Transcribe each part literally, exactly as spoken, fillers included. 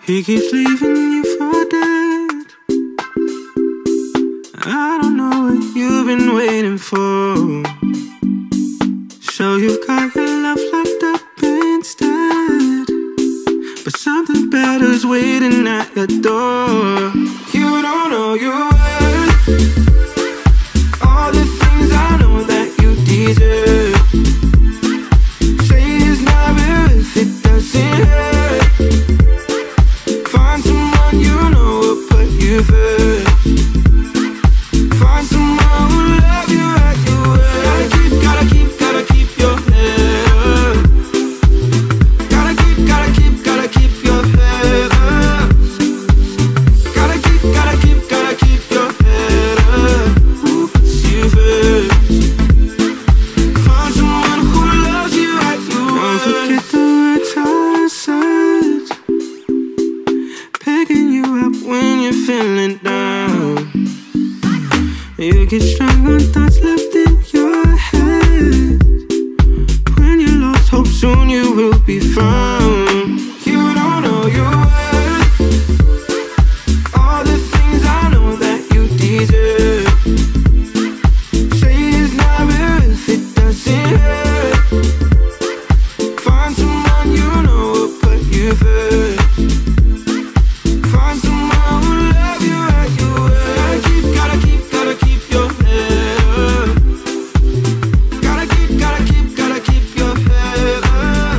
He keeps leaving you for dead. I don't know what you've been waiting for. So you've got your love locked up instead, but something better's waiting at your door. You don't know your worth, all the things I know that you deserve. Say it's not worth it, doesn't hurt. Find someone you know will put you first. Find someone who love you at your word. Gotta keep, gotta keep, gotta keep your head up. Gotta keep, gotta keep, gotta keep your head up. Gotta keep, gotta keep, gotta keep your head up. Who puts you first? Find someone who loves you at your word. Don't forget the words I said, picking you up when you're feeling down. You get strong on thoughts left in your head. When you lost hope, soon you will be found. You don't know your worth, all the things I know that you deserve. Say it's not worth it, doesn't hurt. Find someone you know will put you first. Find someone who love you at your word. Keep, gotta keep, gotta keep your head up. Gotta keep, gotta keep, gotta keep your head up.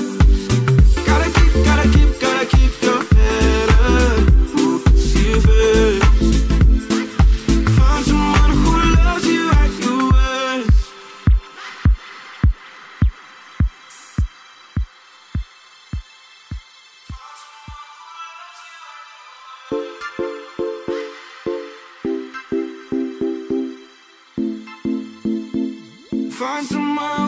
Gotta keep, gotta keep, gotta keep your head up. Who puts you first? Find someone who loves you at your worst. Find someone